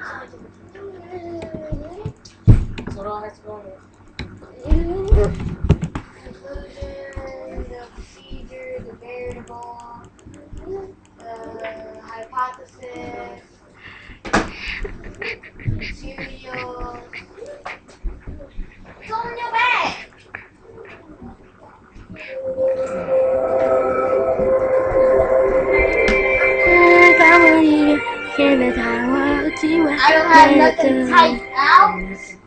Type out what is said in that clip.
So it all has to go in there. Conclusion, the procedure, the variable, the hypothesis, materials. It's all in your bag. I don't have nothing typed out.